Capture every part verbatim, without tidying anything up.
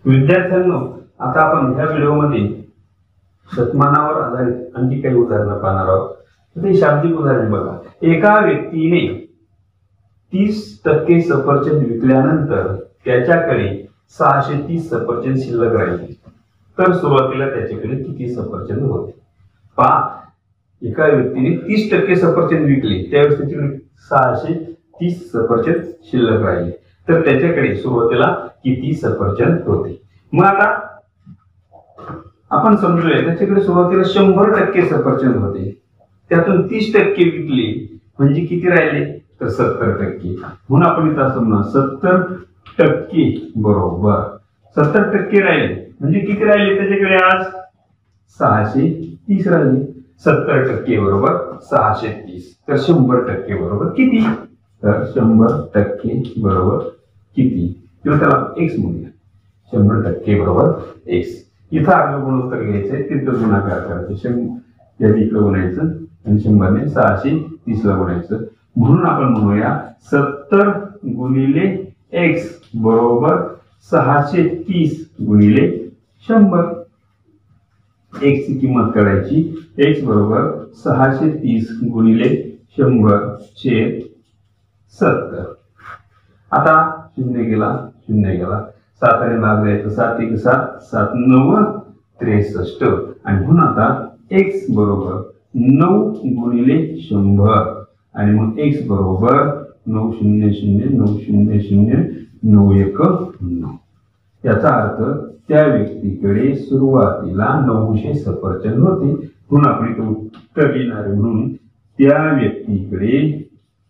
विद्यार्थ्यांनो, आता आपण ह्या व्हिडिओमध्ये शतमानावर आधारित आणखी काही उदाहरणं पाहणार आहोत. ते शाब्दिक उदाहरण बघा. एका व्यक्तीने तीस टक्के सफरचंद विकल्यानंतर त्याच्याकडे सहाशे तीस सफरचंद शिल्लक राहिले, तर सुरुवातीला त्याच्याकडे किती सफरचंद होते? पहा, एका व्यक्तीने तीस टक्के सफरचंद विकले, त्यावेळेस त्याच्याकडे सहाशे तीस सफरचंद शिल्लक राहिले, तर त्याच्याकडे सुरुवातीला किती सफरचंद होते? मग आता आपण समजूया, त्याच्याकडे सुरुवातीला शंभर टक्के सफरचंद होते, त्यातून तीस टक्के विकले म्हणजे किती राहिले? तर सत्तर टक्के. म्हणून आपण इथं असं म्हणू, सत्तर टक्के बरोबर सत्तर टक्के राहिले म्हणजे किती राहिले? त्याच्याकडे आज सहाशे तीस राहिले. सत्तर टक्के बरोबर सहाशे तीस, तर शंभर टक्के बरोबर किती? तर शंभर टक्के बरोबर किती किंवा त्याला एक्स म्हणूया. शंभर टक्के बरोबर एक्स. इथं अर्ध गुणोत्तर घ्यायचंय, तिथं गुणाकार करायचं. शंभर इकडे गुणायचं आणि शंभरने सहाशे तीस ला गुणायचं. म्हणून आपण म्हणूया सत्तर गुणिले एक्स बरोबर सहाशे तीस गुणिले शंभर. एक्स ची किंमत काढायची. एक्स बरोबर सहाशे तीस गुणिले शंभर छेद सत्तर. आता शून्य गेला, शून्य गेला, साताने भाग द्यायचा. सात एक सात, सात नऊ त्रेसष्ट. आणि म्हणून आता एक्स बरोबर नऊ गुणिले शंभर आणि मग एक्स बरोबर नऊ शून्य शून्य नऊ शून्य शून्य नऊ एक नऊ. याचा अर्थ त्या व्यक्तीकडे सुरुवातीला नऊशे सफरचंद होते. म्हणून आपण इथे उत्तर लिहिणार आहे. म्हणून त्या व्यक्तीकडे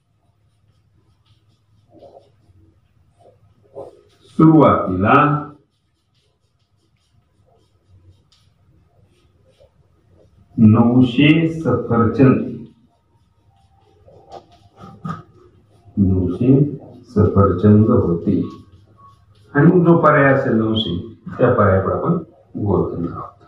सुरुवातीला नऊशे सफरचंद नऊशे सफरचंद होते. आणि मग जो पर्याय असेल नऊशे, त्या पर्यायावर आपण गोल करणार आहोत.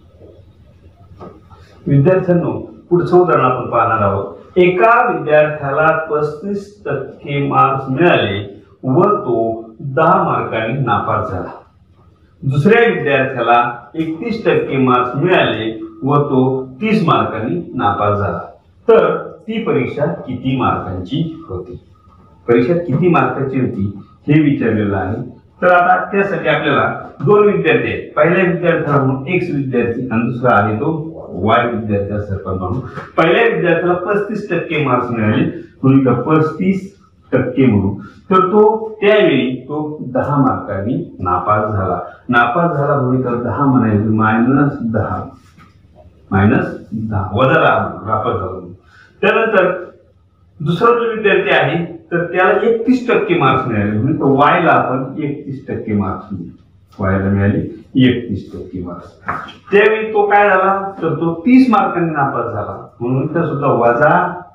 विद्यार्थ्यांनो, पुढचं उदाहरण आपण पाहणार आहोत. एका विद्यार्थ्याला पस्तीस टक्के मार्क्स मिळाले व तो दहा मार्कांनी नापास झाला. दुसऱ्या विद्यार्थ्याला एकतीस टक्के मार्क्स मिळाले व तो तीस मार्कांनी नापास झाला, तर ती परीक्षा किती मार्कांची होती? परीक्षा किती मार्काची होती हे विचारलेलं आहे. तर आता त्यासाठी आपल्याला दोन विद्यार्थी आहेत. पहिल्या विद्यार्थ्याला म्हणून एक्स विद्यार्थी आणि दुसरा आहे तो वाय विद्यार्थी असं आपण म्हणू. पहिल्या विद्यार्थ्याला पस्तीस टक्के मार्क्स मिळाले म्हणून पस्तीस टक्के म्हणू. तर तो त्यावेळी तो दहा मार्कांनी नापास झाला. नापास झाला म्हणून तर दहा म्हणायचं, मायनस दहा मायनस दहा वजा दहा नापास झाला. त्यानंतर दुसरा जो विद्यार्थी आहे तर त्याला एकतीस टक्के मार्क्स मिळाले म्हणून तो वायला आपण एकतीस टक्के मार्क्स मिळाले. वायला मिळाले एकतीस टक्के मार्क्स. त्यावेळी तो काय झाला तर तो तीस मार्कांनी नापास झाला म्हणून तर सुद्धा वजा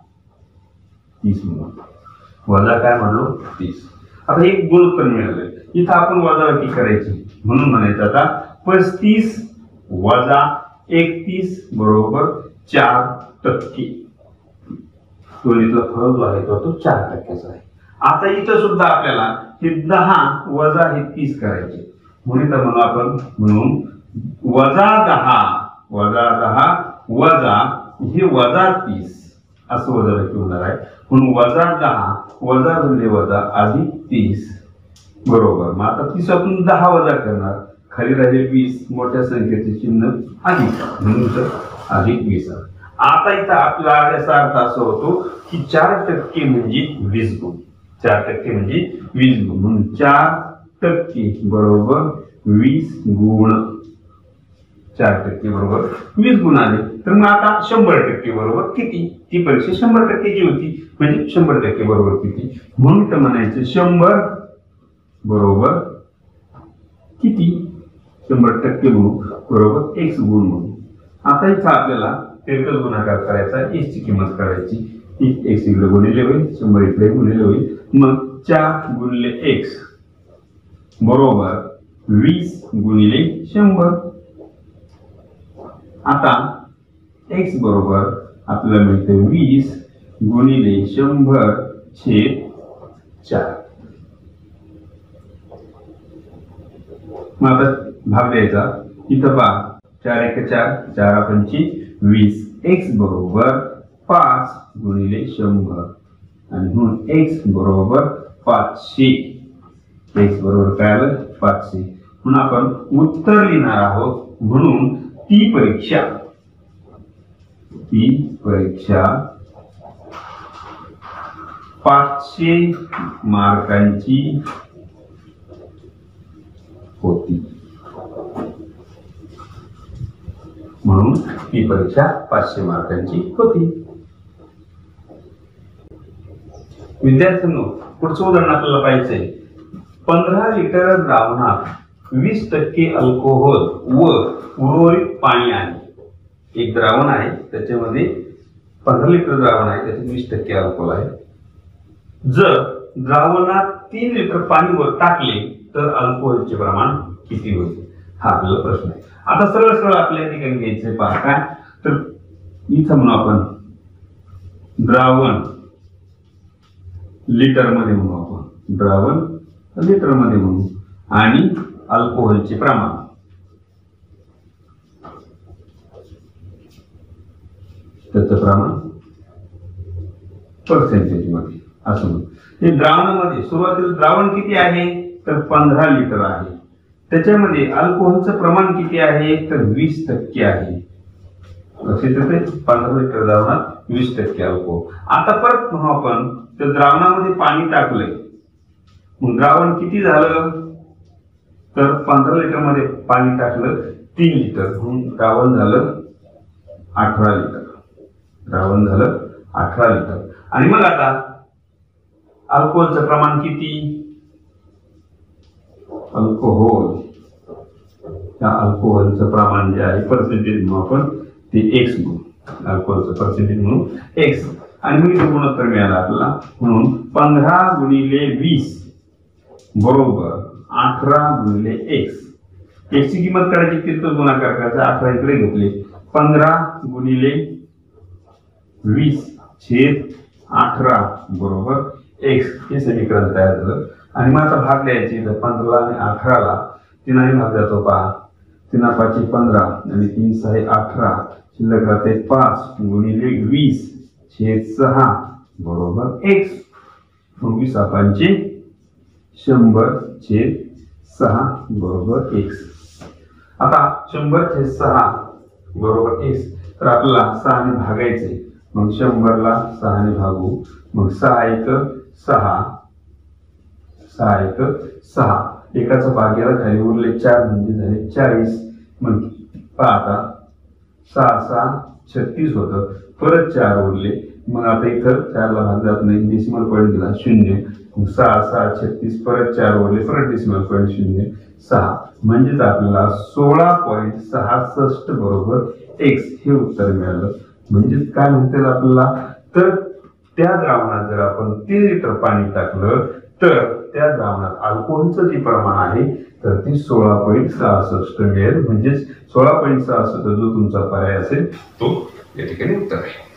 तीस म्हणून वजा काय म्हणलो तीस. आता एक गुणोत्तर मिळालं, इथं आपण वजाबाकी करायची म्हणून म्हणायचं आता पस्तीस वजा एकतीस बरोबर चार टक्के. दोन्हीतला फरक जो आहे तो तो चार टक्क्याचा आहे. आता इथं सुद्धा आपल्याला हे दहा वजा हे तीस करायचे म्हणून तर म्हणू आपण म्हणून वजा दहा वजा दहा वजा हे वजा तीस असं वजाबाकी होणार आहे. म्हणून वजा दहा वजा गुणिले वजा अधिक तीस बरोबर. मग आता तीसातून दहा वजा करणार, खाली राहिले वीस, मोठ्या संख्येचे चिन्ह अधिक म्हणून तर अधिक वीस. आता इथं आपला याचा अर्थ असा होतो की चार टक्के म्हणजे वीस गुण. चार टक्के म्हणजे वीस गुण म्हणून चार टक्के बरोबर वीस गुण. चार टक्के बरोबर वीस गुण आले. तर मग आता शंभर टक्के बरोबर किती? ती परीक्षा शंभर टक्केची होती म्हणजे शंभर टक्के बरोबर किती म्हणून तर म्हणायचं शंभर बरोबर किती? शंभर टक्के म्हणू बरोबर एक्स गुण म्हणू. आता इथं आपल्याला तिरकस गुणाकार करायचा, एक्स ची किंमत काढायची. एक्स इकडे गुणिले होईल, शंभर इकडे गुणिले होईल. मग चार गुणिले एक्स बरोबर वीस गुणिले शंभर. आता एक्स बरोबर आपल्याला मिळते वीस गुणिले शंभर छेद चार. मग आता भाग द्यायचा. इथं पहा चार एक चार, चार पंची वीस, एक्स बरोबर पाच गुणिले शंभर आणि म्हणून एक्स बरोबर पाचशे. एक्स बरोबर काय आलं पाचशे. म्हणून आपण उत्तर लिहिणार आहोत. म्हणून ती परीक्षा ती परीक्षा पाचशे मार्कांची होती. म्हणून ती परीक्षा पाचशे मार्कांची होती. विद्यार्थ्यांनो, पुढचं उदाहरण आपल्याला पाहिजे. पंधरा लिटर द्रावणात वीस टक्के अल्कोहोल व उर्वरित पाणी आहे. एक द्रावण आहे, त्याच्यामध्ये पंधरा लिटर द्रावण आहे, त्याच्यात वीस टक्के अल्कोहोल आहे. जर द्रावणात तीन लिटर पाणी वर टाकले तर अल्कोहोलचे प्रमाण किती होईल, हा आपल्याला प्रश्न आहे. आता सरळ सरळ आपल्या ठिकाणी घ्यायचंय. पहा काय, तर इथं म्हणू आपण द्रावण लिटर मध्ये म्हणू. आपण द्रावण लिटर मध्ये म्हणू आणि अल्कोहोलचे प्रमाण त्याचं प्रमाण पर्सेंटेज मध्ये असं म्हणू. हे द्रावणामध्ये सुरुवातीला द्रावण किती आहे तर पंधरा लिटर आहे. त्याच्यामध्ये अल्कोहोलचं प्रमाण किती आहे तर वीस टक्के आहे. लक्षात येते, पंधरा लिटर द्रावणात वीस टक्के अल्कोहोल. आता परत म्हणू आपण त्या द्रावणामध्ये पाणी टाकलंय. मग द्रावण किती झालं तर पंधरा लिटर मध्ये पाणी टाकलं तीन लिटर म्हणून द्रावण झालं अठरा लिटर. द्रावण झालं अठरा लिटर. आणि मग आता अल्कोहोलचं प्रमाण किती, अल्कोहोल त्या अल्कोहोलचं प्रमाण जे आहे पर्सेंटेज म्हणून आपण ते एक्स म्हणू. अल्कोहोलचं पर्सेंटेज म्हणून एक्स. आणि मग इथे गुणोत्तर मिळालं आपल्याला. म्हणून पंधरा गुणिले वीस बरोबर अठरा गुणिले एक्स. एक्स ची किंमत काढायची तिथं गुणाकार करायचा. अठरा इकडे घेतले. पंधरा गुणिले वीस छेद अठरा बरोबर एक्स हे समीकरण तयार झालं. आणि मग आता भाग द्यायचे. पंधरा आणि अठराला तीनाने भाग जातो. पहा तीना पाचशे पंधरा आणि तीन सहा अठरा, शिल्लक राहते पाच गुणिले वीस छेद सहा बरोबर एक्स. वीस पाचशे शंभर छेद सहा बरोबर एक्स. आता शंभर छेद सहा बरोबर एक्स. तर आपल्याला सहाने भागायचे. मग शंभरला सहाने भागू. मग सहा एक सहा, सहा एक सहा. एकाचा भाग गेला खाली उरले चार म्हणजे झाले चाळीस. मग आता सहा सहा छत्तीस होतं. परत चार उरले. मग आता इथं चारला भाग जात नाही. डेसिमल पॉईंट दिला शून्य. मग सहा सहा छत्तीस परत चार उरले. परत डेसिमल पॉईंट शून्य सहा. म्हणजेच आपल्याला सोळा पॉईंट सहासष्ट बरोबर एक्स हे उत्तर मिळालं. म्हणजेच काय म्हणतात आपल्याला तर त्या द्रावणात जर आपण तीन लिटर पाणी टाकलं तर त्या द्रावणात अल्कोहोलचं जे प्रमाण आहे तर ते सोळा पॉईंट सहासष्ट मिळेल. म्हणजेच सोळा पॉईंट सहासष्ट जो तुमचा पर्याय असेल तो या ठिकाणी उत्तर आहे.